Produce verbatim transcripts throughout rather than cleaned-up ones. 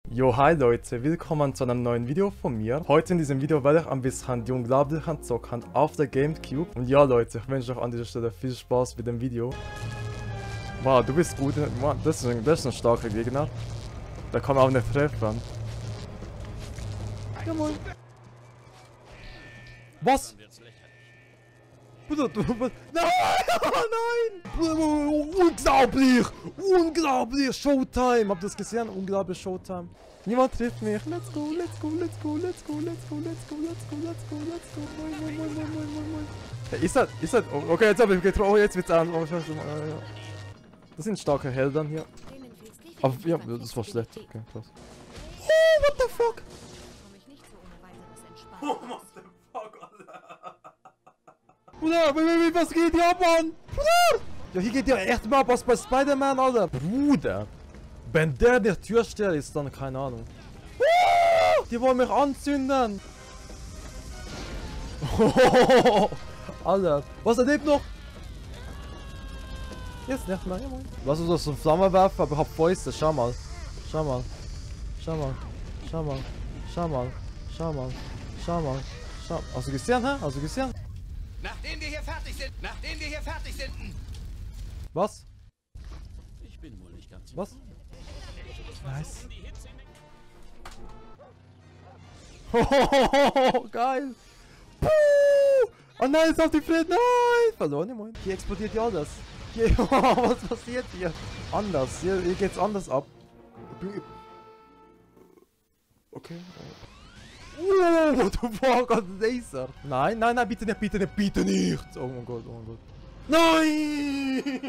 Jo, hi Leute, willkommen zu einem neuen Video von mir. Heute in diesem Video werde ich ein bisschen die unglaublichen zocken auf der Gamecube. Und ja Leute, ich wünsche euch an dieser Stelle viel Spaß mit dem Video. Wow, du bist gut. Das ist ein, das ist ein starker Gegner. Da kann man auch nicht treffen. Ja, moin. Was? Bruder, du... Nein! Nein! Bruder, unglaublich! Unglaublich! Showtime! Habt ihr das gesehen? Unglaublich Showtime. Niemand trifft mich. Let's go, let's go, let's go, let's go, let's go, let's go, let's go, let's go, let's go. Moin, moin, moin, moin, moin, moin, moin. Hey, ist das? Ist das? Okay, jetzt hab ich getroffen. Oh, jetzt wird's an. Oh, scheiße. Das sind starke Helden hier. Aber ja, das war schlecht. Okay, krass. Oh, what the fuck? Oh, what the fuck, Alter? Bruder, was geht hier ab, Mann? Bruder! Ja, hier geht ja echt mal was bei Spider-Man, Alter. Bruder, wenn der der Türsteher ist, dann keine Ahnung. Uh, die wollen mich anzünden. Oh, Alter, was, er lebt noch? Jetzt nicht mehr, ja, Mann. Was ist das, so ein Flammenwerfer? Aber ich hab Fäuste, schau mal. Schau mal. Schau mal. Schau mal. Schau mal. Schau mal. Schau mal. Schau. Hast du gesehen, hä? Hast du gesehen? Nachdem wir hier fertig sind, nachdem wir hier fertig sind. Was? Ich bin wohl nicht ganz. Was? Nice. Oh, geil. Puh. Oh nein, jetzt auf die Fred. Nein. Verloren, moin. Hier explodiert ja alles. Hier, was passiert hier? Anders. Hier, hier geht's anders ab. Okay. Oh, what the fuck, ein Laser. Nein, nein, nein, bitte nicht, bitte nicht, bitte nicht. Oh mein Gott, oh mein Gott. Nein!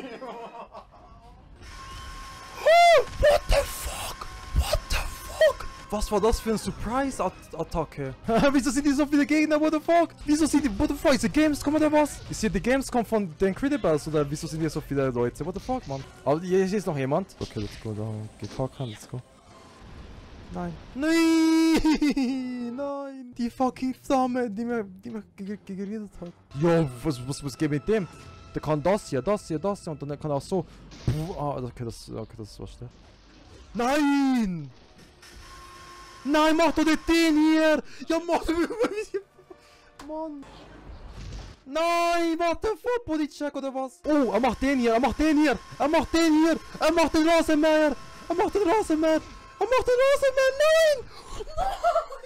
Oh, what the fuck? What the fuck? Was war das für eine Surprise-Attacke? Wieso sind hier so viele Gegner, what the fuck? Wieso sind die, what the fuck, ist die Gamescom oder was? Ist hier die Gamescom von den Incredibles oder wieso sind hier so viele Leute? What the fuck, Mann? Aber hier, hier ist noch jemand. Okay, let's go, da geht Parker, let's go. Nein. Nein! Nein! Die fucking Flamme, die mir, die mir geredet hat. Jo, was, was, was geht mit dem? Der kann das hier, das hier, das hier und dann kann er auch so. Ah, okay, das, okay, das war schlecht. Nein! Nein, mach doch nicht den hier! Ja, mach doch Mann! Nein, warte, fuck, Bodycheck oder was? Oh, er macht den hier, er macht den hier! Er macht den hier! Er macht den Rasenmäher! Er macht den Rasenmäher! Er macht den Rasenmäher! Nein! Nein!